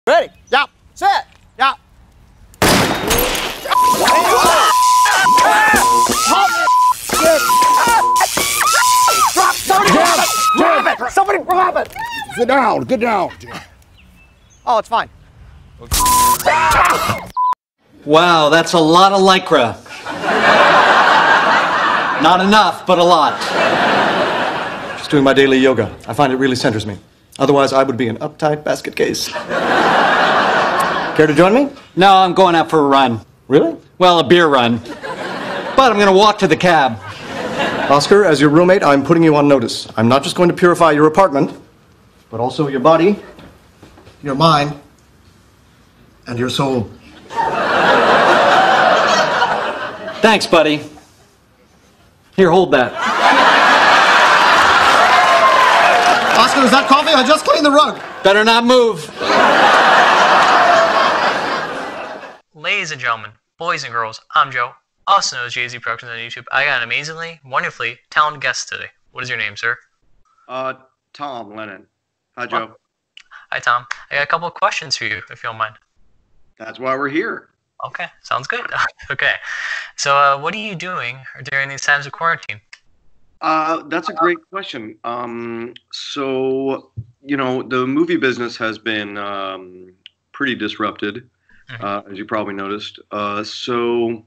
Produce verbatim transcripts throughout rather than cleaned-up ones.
Ready? Yep. Set. Yep. Drop! Somebody grab it! Grab it! Somebody grab it! Sit down. Get down. Oh, it's fine. Wow, that's a lot of lycra. Not enough, but a lot. Just doing my daily yoga. I find it really centers me. Otherwise, I would be an uptight basket case. Care to join me? No, I'm going out for a run. Really? Well, a beer run. But I'm going to walk to the cab. Oscar, as your roommate, I'm putting you on notice. I'm not just going to purify your apartment, but also your body, your mind, and your soul. Thanks, buddy. Here, hold that. Oscar, is that coffee? I just cleaned the rug. Better not move. Ladies and gentlemen, boys and girls, I'm Joe, also known as Jay Z Productions on YouTube. I got an amazingly, wonderfully talented guest today. What is your name, sir? Uh, Tom Lennon. Hi, Joe. Oh. Hi, Tom. I got a couple of questions for you, if you don't mind. That's why we're here. Okay, sounds good. Okay, so uh, what are you doing during these times of quarantine? Uh, that's a great question. Um, so, you know, the movie business has been um, pretty disrupted, mm-hmm. uh, as you probably noticed. Uh, so,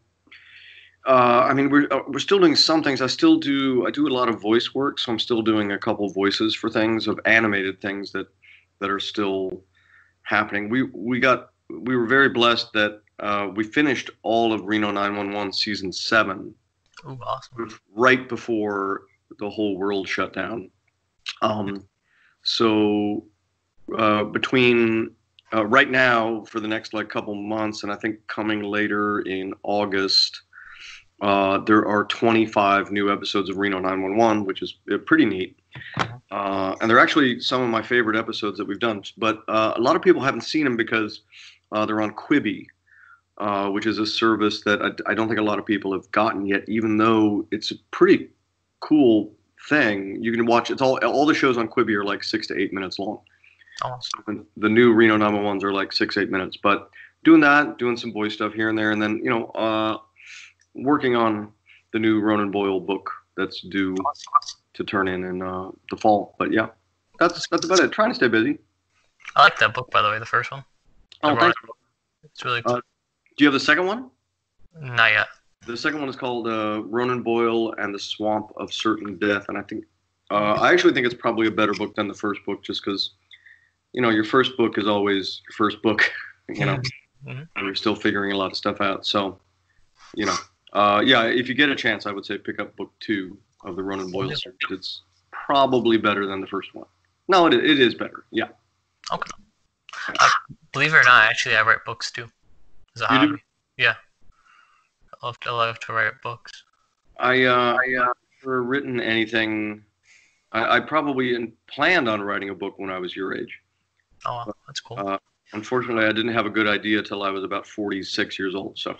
uh, I mean, we're uh, we're still doing some things. I still do. I do a lot of voice work, so I'm still doing a couple voices for things of animated things that that are still happening. We we got we were very blessed that uh, we finished all of Reno nine one one season seven. Ooh, awesome. Right before the whole world shut down. Um, so uh, between uh, right now for the next like couple months, and I think coming later in August, uh, there are twenty-five new episodes of Reno nine one one, which is uh, pretty neat. Uh, and they're actually some of my favorite episodes that we've done. But uh, a lot of people haven't seen them because uh, they're on Quibi. Uh, which is a service that I, I don't think a lot of people have gotten yet, even though it's a pretty cool thing. You can watch, it's all all the shows on Quibi are like six to eight minutes long. Oh. So the new Reno nine one ones are like six, eight minutes. But doing that, doing some voice stuff here and there, and then, you know, uh, working on the new Ronan Boyle book that's due to turn in in uh, the fall. But yeah, that's, that's about it. Trying to stay busy. I like that book, by the way, the first one. Oh, thanks. It's really cool. Uh, Do you have the second one? Not yet. The second one is called uh, Ronan Boyle and the Swamp of Certain Death, and I think uh, I actually think it's probably a better book than the first book, just because, you know, your first book is always your first book, you know, mm-hmm. and you're still figuring a lot of stuff out. So, you know, uh, yeah, if you get a chance, I would say pick up book two of the Ronan Boyle series. It's probably better than the first one. No, it it is better. Yeah. Okay. Uh, believe it or not, actually, I write books too. You do? Yeah. I love to, I love to write books. I uh, I uh, never written anything. I, I probably planned on writing a book when I was your age. Oh, wow. That's cool. Uh, unfortunately, I didn't have a good idea till I was about forty-six years old. So.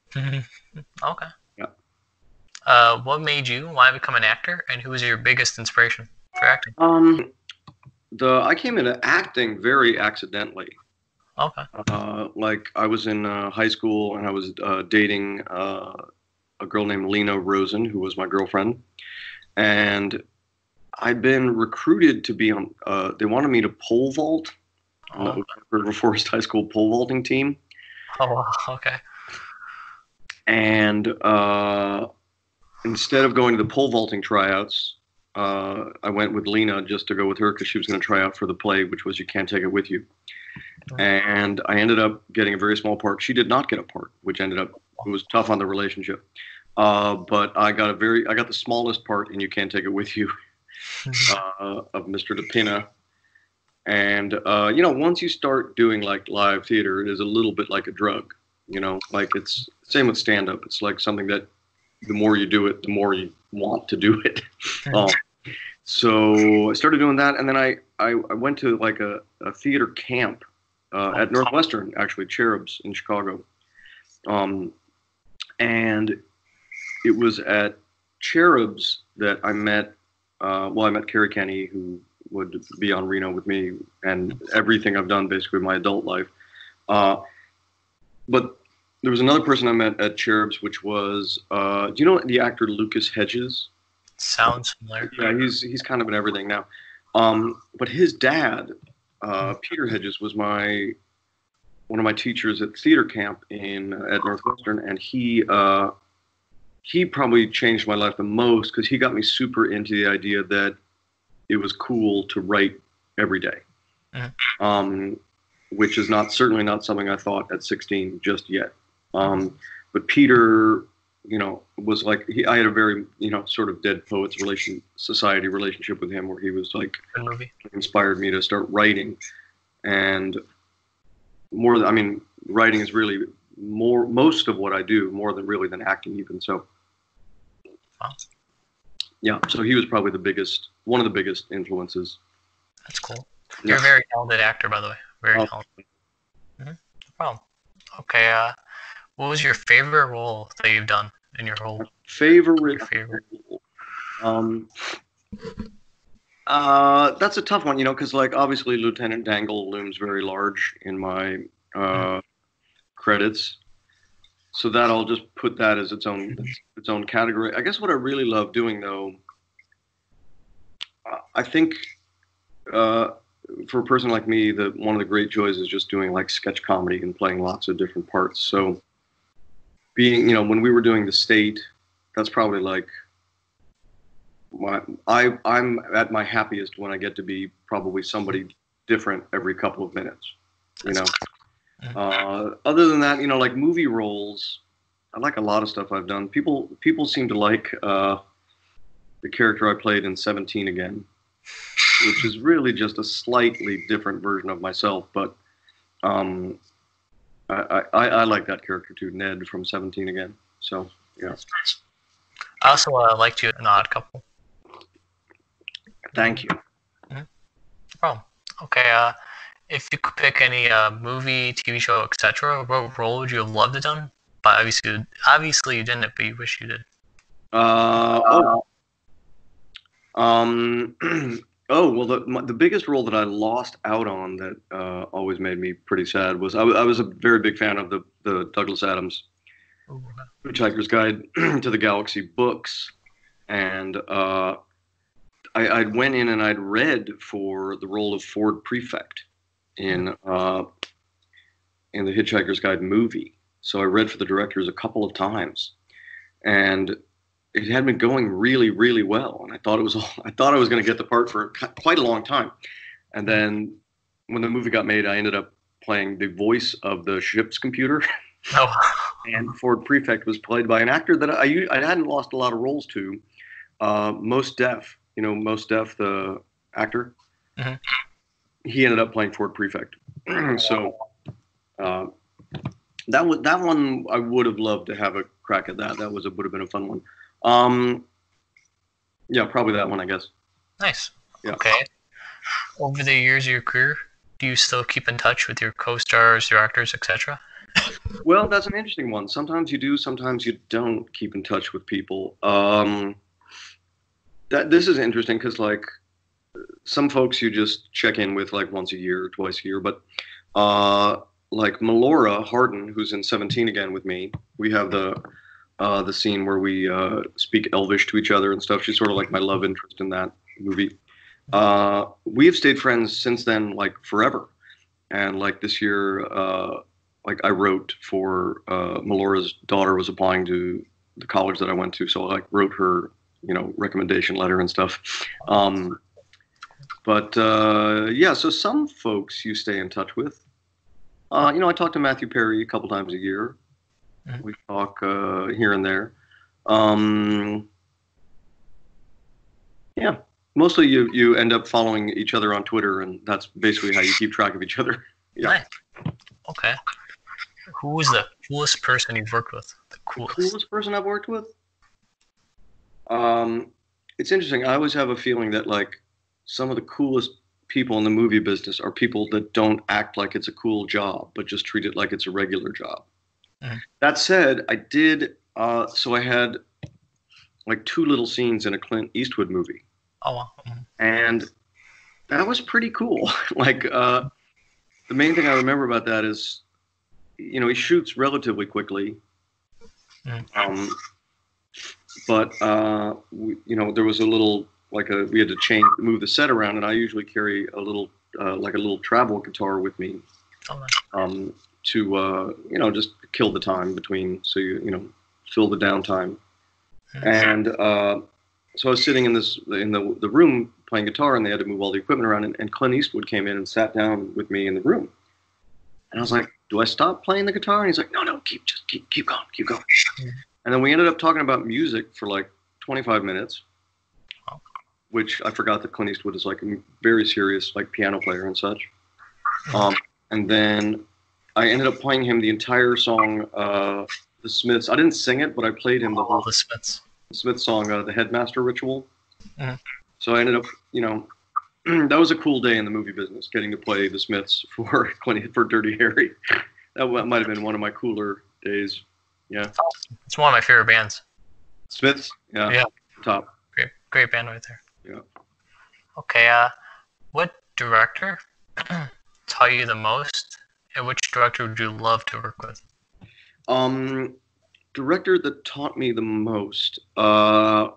Okay. Yeah. Uh, what made you want to become an actor, and who was your biggest inspiration for acting? Um, the I came into acting very accidentally. Okay. Uh, like I was in uh, high school and I was uh, dating uh, a girl named Lena Rosen, who was my girlfriend, and I'd been recruited to be on. Uh, they wanted me to pole vault on the River Forest High School pole vaulting team. Oh, wow. Okay. And uh, instead of going to the pole vaulting tryouts, uh, I went with Lena just to go with her because she was going to try out for the play, which was You Can't Take It With You. And I ended up getting a very small part. She did not get a part, which ended up, it was tough on the relationship. Uh, but I got a very, I got the smallest part in You Can't Take It With You uh, of Mister DePina. And, uh, you know, once you start doing like live theater, it is a little bit like a drug, you know, like it's same with stand up. It's like something that the more you do it, the more you want to do it. um, so I started doing that. And then I, I, I went to like a, a theater camp. Uh, at Northwestern, actually, Cherubs in Chicago. Um, and it was at Cherubs that I met, uh, well, I met Carrie Kenny, who would be on Reno with me and everything I've done basically in my adult life. Uh, but there was another person I met at Cherubs, which was, uh, do you know the actor Lucas Hedges? Sounds familiar. Yeah, he's he's kind of in everything now. Um, but his dad, uh, Peter Hedges, was my one of my teachers at theater camp in uh, at Northwestern, and he uh, he probably changed my life the most because he got me super into the idea that it was cool to write every day, mm-hmm. um, which is not certainly not something I thought at sixteen just yet. Um, but Peter, you know, was like he, I had a very, you know, sort of Dead Poets relation society relationship with him, where he was like inspired me to start writing, and more. I mean, writing is really more most of what I do, more than really than acting, even so. Wow. Yeah, so he was probably the biggest, one of the biggest influences. That's cool. You're yeah. a very talented actor, by the way. Very oh. talented. Mm-hmm. No problem. Okay. Uh, what was your favorite role that you've done in your whole favorite? Your favorite. Role? Um, uh, that's a tough one, you know, because like obviously Lieutenant Dangle looms very large in my uh, mm-hmm. credits. So that I'll just put that as its own its own category. I guess what I really love doing, though, I think uh, for a person like me, that one of the great joys is just doing like sketch comedy and playing lots of different parts. So being, you know, when we were doing The State, that's probably like my I I'm at my happiest when I get to be probably somebody different every couple of minutes, you know. Uh, other than that, you know, like movie roles, I like a lot of stuff I've done. People people seem to like uh, the character I played in seventeen Again, which is really just a slightly different version of myself. But um, I, I, I like that character too, Ned from seventeen Again. So, yeah. I also uh, liked you in Odd Couple. Thank you. Mm-hmm. No problem. Okay, uh... if you could pick any uh, movie, T V show, et cetera, what role would you have loved to done? But obviously, obviously you didn't, but you wish you did. Uh, oh. Um, oh, well, the my, the biggest role that I lost out on that uh, always made me pretty sad was I, I was a very big fan of the, the Douglas Adams Ooh, okay. Hitchhiker's Guide to the Galaxy books. And uh, I, I went in and I'd read for the role of Ford Prefect in uh, in the Hitchhiker's Guide movie. So I read for the directors a couple of times, and it had been going really, really well. And I thought it was, I thought I was going to get the part for quite a long time. And then when the movie got made, I ended up playing the voice of the ship's computer. Oh. And Ford Prefect was played by an actor that I I hadn't lost a lot of roles to, uh, Mos Def. You know, Mos Def, the actor. Mm-hmm. He ended up playing Ford Prefect. So uh, that was that one. I would have loved to have a crack at that. That was a, would have been a fun one. Um, yeah, probably that one, I guess. Nice. Yeah. Okay. Over the years of your career, do you still keep in touch with your co-stars, your actors, et cetera? Well, that's an interesting one. Sometimes you do, sometimes you don't keep in touch with people. Um, that this is interesting because, like, some folks you just check in with like once a year or twice a year, but uh, like Melora Hardin, who's in seventeen Again with me, we have the uh, the scene where we uh, speak Elvish to each other and stuff. She's sort of like my love interest in that movie. Uh, we have stayed friends since then, like forever. And like this year, uh, like I wrote for uh, Melora's daughter was applying to the college that I went to, so I like wrote her, you know, recommendation letter and stuff. Um, But, uh, yeah, so some folks you stay in touch with. Uh, you know, I talk to Matthew Perry a couple times a year. Mm-hmm. We talk uh, here and there. Um, yeah, mostly you, you end up following each other on Twitter, and that's basically how you keep track of each other. Yeah. Nice. Okay. Who was the coolest person you've worked with? The coolest, the coolest person I've worked with? Um, it's interesting. I always have a feeling that, like, some of the coolest people in the movie business are people that don't act like it's a cool job, but just treat it like it's a regular job. Mm-hmm. That said, I did, uh, so I had like two little scenes in a Clint Eastwood movie. Oh, wow. Mm-hmm. And that was pretty cool. Like, uh, the main thing I remember about that is, you know, he shoots relatively quickly. Mm. Um, but, uh, we, you know, there was a little, like a, we had to change, move the set around, and I usually carry a little, uh, like a little travel guitar with me, Oh, nice. um, to, uh, you know, just kill the time between, so you, you know, fill the downtime. And, uh, so I was sitting in this, in the, the room playing guitar, and they had to move all the equipment around, and, and Clint Eastwood came in and sat down with me in the room. And I was like, do I stop playing the guitar? And he's like, no, no, keep, just keep, keep going, keep going. And then we ended up talking about music for like twenty-five minutes, which I forgot that Clint Eastwood is like a very serious like piano player and such. Um, and then I ended up playing him the entire song, uh, The Smiths. I didn't sing it, but I played him the whole The Smiths. Smith song, uh, The Headmaster Ritual. Mhm. So I ended up, you know, that was a cool day in the movie business, getting to play the Smiths for Clint, for Dirty Harry. That might have been one of my cooler days. Yeah. It's one of my favorite bands. Smiths? Yeah. Yeah. Top. Great, great band right there. Yeah. Okay, uh, what director taught you the most, and which director would you love to work with? Um, director that taught me the most. Uh,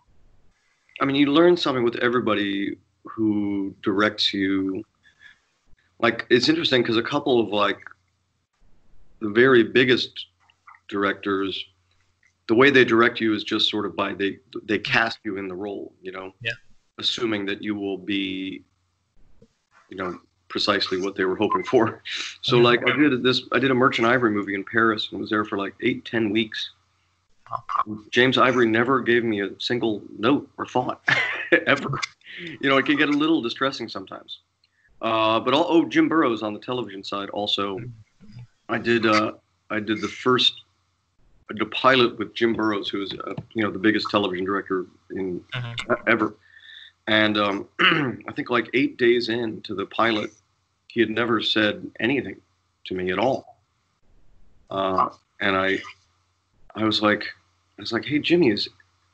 I mean, you learn something with everybody who directs you. Like, it's interesting because a couple of like the very biggest directors, the way they direct you is just sort of by they they cast you in the role, you know. Yeah. Assuming that you will be, you know, precisely what they were hoping for. So Mhm. like I did this, I did a Merchant Ivory movie in Paris and was there for like eight, ten weeks. James Ivory never gave me a single note or thought, ever. You know, it can get a little distressing sometimes. Uh, but all, oh, Jim Burrows on the television side also. I did. Uh, I did the first, the pilot with Jim Burrows, who is uh, you know the biggest television director in Mhm. ever. And um, I think like eight days into the pilot, he had never said anything to me at all. Uh, and I, I was like, I was like, hey Jimmy, is,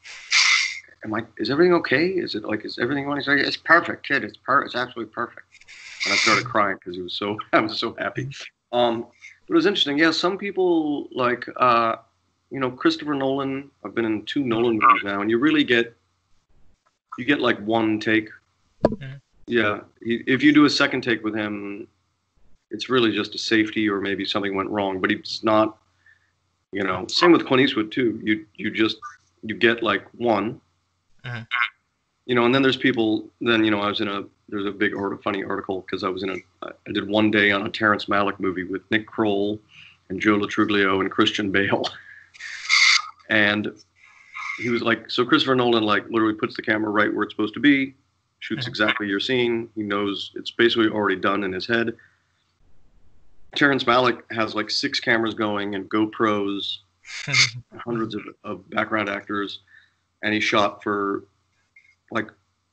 am I, is everything okay? Is it like, is everything on? He's like, it's perfect, kid. It's per, it's absolutely perfect. And I started crying because he was so, I was so happy. Um, but it was interesting. Yeah, some people like, uh, you know, Christopher Nolan. I've been in two Nolan movies now, and you really get, you get like one take. Mhm. Yeah, he, if you do a second take with him, it's really just a safety or maybe something went wrong. But he's not, you know. Same with Clint Eastwood too. You you just you get like one, Mhm. you know. And then there's people. Then you know, I was in a there's a big art, funny article because I was in a I did one day on a Terrence Malick movie with Nick Kroll and Joe Latruglio and Christian Bale, and he was like, so Christopher Nolan like literally puts the camera right where it's supposed to be, shoots Mhm. exactly your scene. He knows it's basically already done in his head. Terrence Malick has like six cameras going and GoPros, hundreds of, of background actors, and he shot for like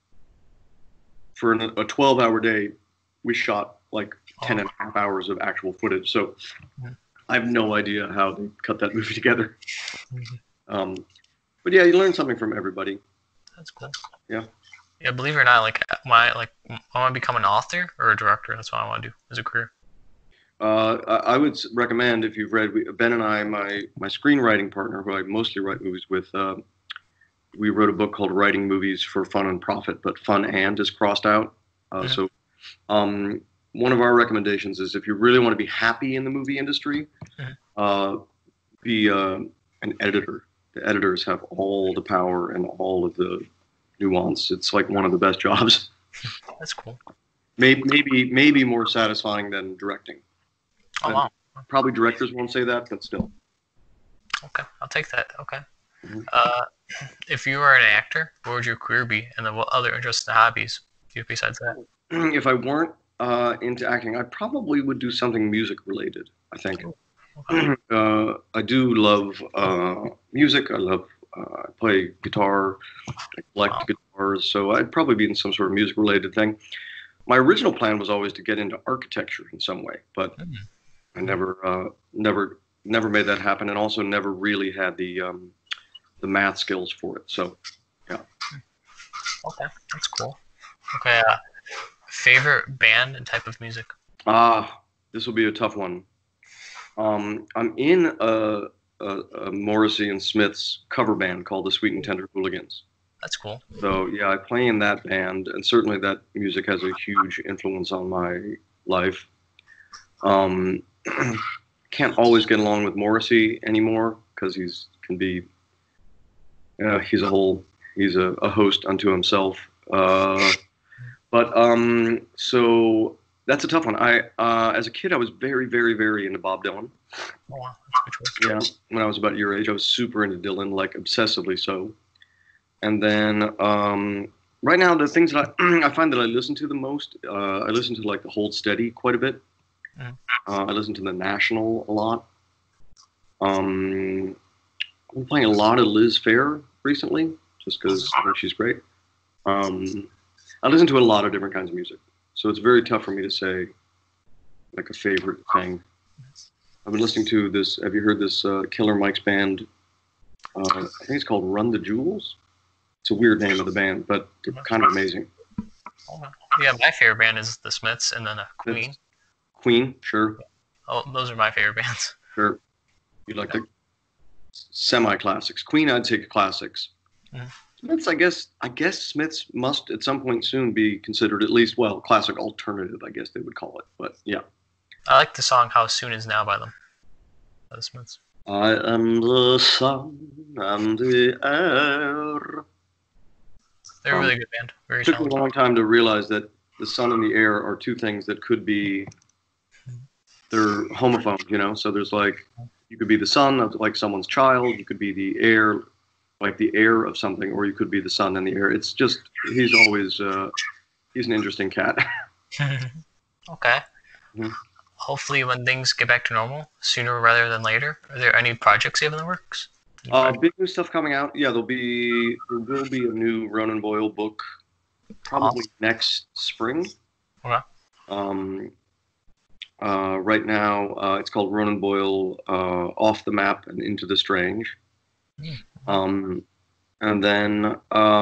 for an, a twelve hour day. We shot like ten and a half hours of actual footage. So Mhm. I have no idea how they cut that movie together. Mhm. Um, but yeah, you learn something from everybody. That's cool. Yeah. Yeah, believe it or not, like when I like I want to become an author or a director. That's what I want to do as a career. Uh, I, I would s- recommend if you've read we, Ben and I, my my screenwriting partner, who I mostly write movies with. Uh, we wrote a book called Writing Movies for Fun and Profit, but fun and is crossed out. Uh, Mhm. So um, one of our recommendations is if you really want to be happy in the movie industry, Mhm. uh, be uh, an editor. The editors have all the power and all of the nuance. It's like one of the best jobs. That's cool. Maybe maybe maybe more satisfying than directing. Oh And wow. probably directors won't say that, but still. Okay, I'll take that. Okay. Mhm. Uh, if you were an actor, what would your career be, and then what other interests and hobbies do you have besides that? If I weren't uh, into acting, I probably would do something music related. I think. Okay. uh, I do love uh, music. I love uh, I play guitar. I collect Wow. guitars, so I'd probably be in some sort of music related thing. My original plan was always to get into architecture in some way, but Mm. I never, uh, never, never made that happen, and also never really had the um, the math skills for it. So, yeah. Okay, that's cool. Okay, uh, Favorite band and type of music? Ah, this will be a tough one. Um, I'm in a, a, a Morrissey and Smith's cover band called the Sweet and Tender Hooligans. That's cool. So yeah, I play in that band, and certainly that music has a huge influence on my life. Um, can't always get along with Morrissey anymore because he's can be uh, he's a whole he's a, a host unto himself. Uh, but um, so that's a tough one. I uh, as a kid I was very very very into Bob Dylan. Oh wow, that's a good choice. Yeah, when I was about your age, I was super into Dylan, like obsessively so. And then um, right now, the things that I, I find that I listen to the most, uh, I listen to like the Hold Steady quite a bit. Mm. Uh, I listen to the National a lot. Um, I'm playing a lot of Liz Phair recently, just because I think she's great. Um, I listen to a lot of different kinds of music, so it's very tough for me to say like a favorite thing. I've been listening to this. Have you heard this uh, Killer Mike's band? Uh, I think it's called Run the Jewels. It's a weird name of the band, but they're kind of amazing. Oh, yeah, my favorite band is the Smiths and then uh, Queen. It's Queen, sure. Oh, those are my favorite bands. Sure. You like the semi-classics. Queen, I'd say classics. Mm-hmm. Smiths, I guess, I guess Smiths must at some point soon be considered at least, well, classic alternative, I guess they would call it. But yeah. I like the song How Soon Is Now by them. By the Smiths. I am the sun and the air. They're a Um, really good band. Very It took me a talented. long time to realize that the sun and the air are two things that could be, they're homophones, you know? So there's like, you could be the son of like someone's child, you could be the heir, like the heir of something, or you could be the son and the heir. It's just, he's always, uh, he's an interesting cat. Okay. Mhm. Hopefully when things get back to normal, sooner rather than later. Are there any projects you have in the works? Any Uh, projects? big new stuff coming out. Yeah, there'll be, there will be a new Ronan Boyle book probably next spring. Okay. Um, uh, right now, uh, it's called Ronan Boyle uh, Off the Map and Into the Strange. Mm. Um, and then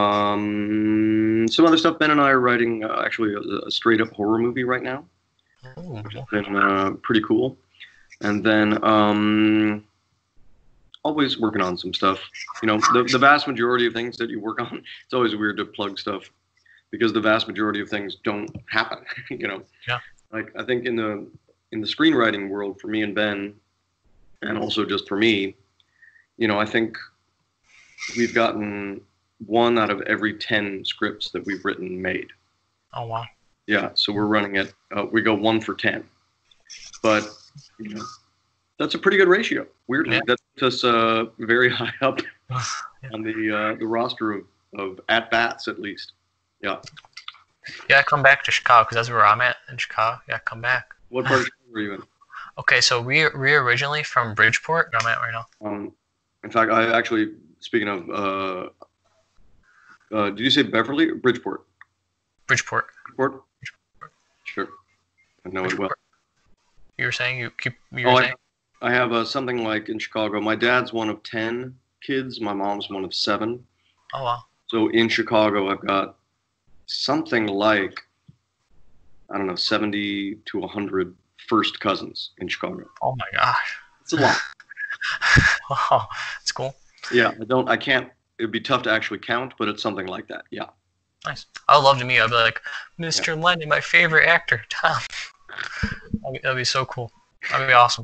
um, some other stuff. Ben and I are writing uh, actually a, a straight up horror movie right now, Ooh, which has been uh, pretty cool. And then um, always working on some stuff. You know, the, the vast majority of things that you work on, it's always weird to plug stuff because the vast majority of things don't happen. You know, Yeah. Like I think in the in the screenwriting world for me and Ben, and also just for me, you know, I think we've gotten one out of every ten scripts that we've written made. Oh wow. Yeah, so we're running it. Uh, we go one for ten, but you know, that's a pretty good ratio. Weirdly, Yeah. that puts us uh, very high up Yeah. on the uh, the roster of, of at bats at least. Yeah. Yeah, come back to Chicago because that's where I'm at in Chicago. Yeah, come back. What part of Chicago are you in? Okay, so we we originally from Bridgeport. Where I'm at right now. Um, in fact, I actually speaking of, uh, uh, did you say Beverly or Bridgeport? Bridgeport. Bridgeport. Sure. I know it well. Bridgeport. You were saying you keep. You were Oh, saying. I, I have uh, something like in Chicago. My dad's one of ten kids. My mom's one of seven. Oh wow. So in Chicago, I've got something like, I don't know, seventy to one hundred first cousins in Chicago. Oh my gosh. It's a lot. Wow, that's cool. Yeah, I don't, I can't, it'd be tough to actually count, but it's something like that. Yeah. Nice. I'd love to meet you. I'd be like, Mister Lennon, my favorite actor, Tom. That'd be, that'd be so cool. That'd be awesome.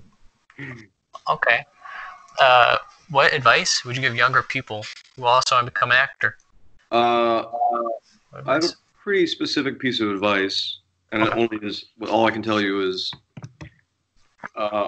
Okay. Uh, what advice would you give younger people who also want to become an actor? Uh, What I have a advice? pretty specific piece of advice, and it Okay. only is, well, all I can tell you is, uh,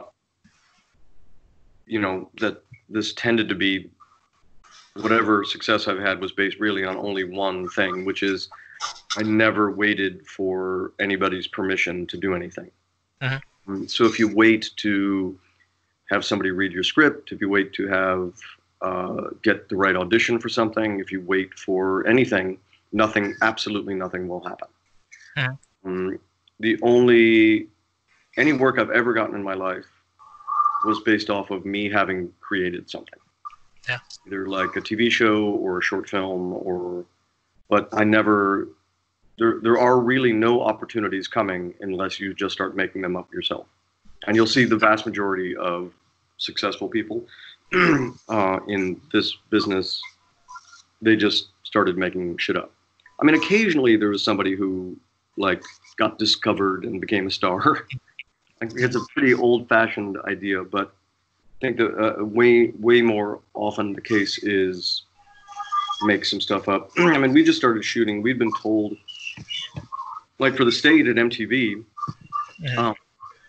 you know, that this tended to be, whatever success I've had was based really on only one thing, which is I never waited for anybody's permission to do anything. Mhm. Um, So if you wait to have somebody read your script, if you wait to have uh, get the right audition for something, if you wait for anything, nothing, absolutely nothing will happen. Mhm. Um, the only, any work I've ever gotten in my life was based off of me having created something. Yeah. Either like a T V show or a short film or, but I never, there there are really no opportunities coming unless you just start making them up yourself. And you'll see the vast majority of successful people uh, in this business, they just started making shit up. I mean, occasionally there was somebody who like got discovered and became a star. Like, it's a pretty old-fashioned idea, but I think that uh, way way more often the case is make some stuff up. I mean, we just started shooting. We'd been told, like for the state at M T V, Mhm. um,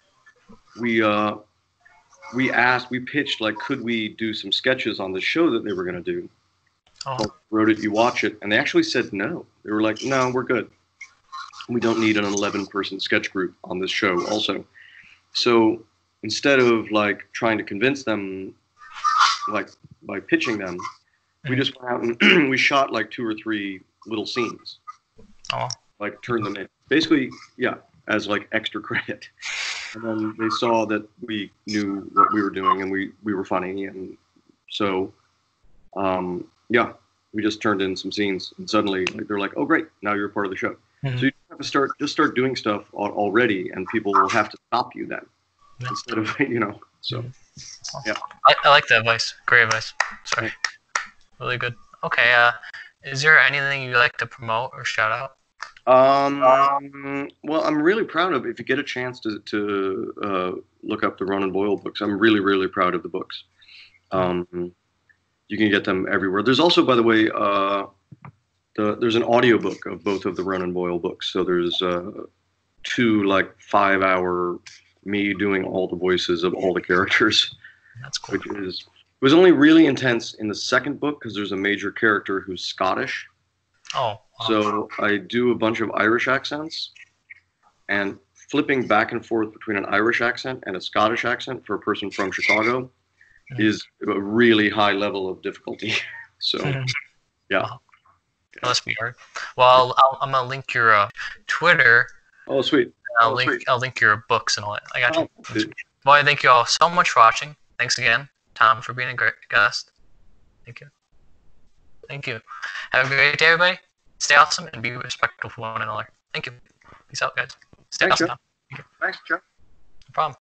we uh, we asked, we pitched, like, could we do some sketches on the show that they were going to do? Oh. Called Wrote It, You Watch It, and they actually said no. They were like, no, we're good. We don't need an eleven-person sketch group on this show also. So instead of like trying to convince them, like by pitching them, we just went out and we shot like two or three little scenes, Oh. like turned them in. Basically, yeah, as like extra credit. And then they saw that we knew what we were doing and we, we were funny. And so, um, yeah, we just turned in some scenes and suddenly like, they're like, oh, great, now you're a part of the show. Mhm. So you have to start, just start doing stuff al- already and people will have to stop you then Yeah. instead of, you know, so, yeah. I, I like that advice. Great advice. Sorry. Really good. Okay. Uh, is there anything you'd like to promote or shout out? Um, well, I'm really proud of, if you get a chance to, to uh, look up the Ronan Boyle books, I'm really, really proud of the books. Um, you can get them everywhere. There's also, by the way, uh, the, there's an audiobook of both of the Ronan Boyle books. So there's uh, two like five hour me doing all the voices of all the characters, That's cool. which is, it was only really intense in the second book because there's a major character who's Scottish. Oh. Wow. So I do a bunch of Irish accents, and flipping back and forth between an Irish accent and a Scottish accent for a person from Chicago Mhm. is a really high level of difficulty. So, Mhm. yeah. Wow. That must be hard. Well, I'll, I'm gonna link your uh, Twitter. Oh, sweet. I'll Oh, link. sweet. I'll link your books and all that. I got you. Oh, dude. Well, I thank you all so much for watching. Thanks again, Tom, for being a great guest. Thank you. Thank you. Have a great day, everybody. Stay awesome and be respectful for one another. Thank you. Peace out, guys. Stay Thanks, awesome, Jeff. Tom. Thanks, Jeff. No problem.